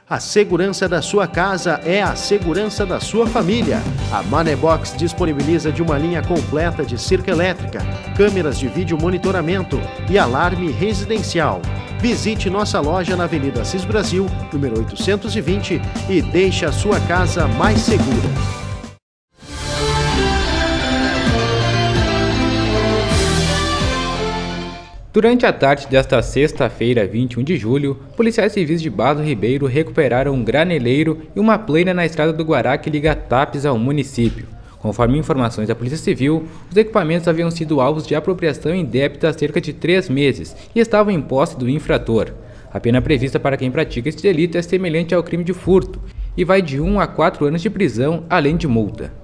A segurança da sua casa é a segurança da sua família. A Manebox disponibiliza de uma linha completa de cerca elétrica, câmeras de vídeo monitoramento e alarme residencial. Visite nossa loja na Avenida Assis Brasil, número 820 e deixe a sua casa mais segura. Durante a tarde desta sexta-feira, 21 de julho, policiais civis de Barros do Ribeiro recuperaram um graneleiro e uma plena na estrada do Guará que liga Tapes ao município. Conforme informações da Polícia Civil, os equipamentos haviam sido alvos de apropriação indébita há cerca de 3 meses e estavam em posse do infrator. A pena prevista para quem pratica este delito é semelhante ao crime de furto e vai de 1 a 4 anos de prisão, além de multa.